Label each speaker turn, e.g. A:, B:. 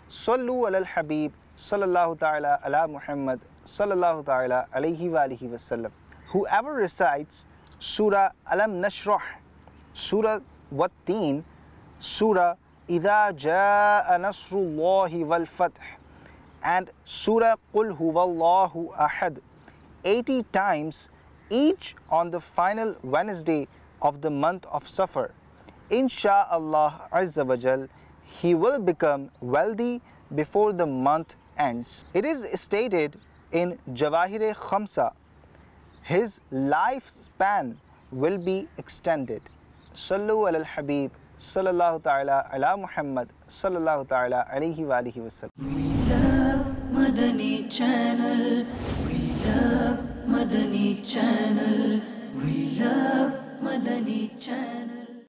A: Sallu ala al-Habib sallallahu ta'ala ala Muhammad sallallahu ta'ala alayhi wa alihi wasallam. Whoever recites Surah Alam Nashrah, Surah Wat-Teen, Surah Idha Jaa Nasrullahi wal Fath, and Surah Qul Huwallahu Ahad 80 times each on the final Wednesday of the month of Safar, Insha'Allah Azza wa Jal, he will become wealthy before the month ends. It is stated in Jawahir Khamsa, his lifespan will be extended. Sallu ala al-Habib sallallahu ta'ala ala Muhammad sallallahu ta'ala alayhi wa alihi wasallam.
B: We love Madani Channel. We love Madani Channel. We love Madani Channel.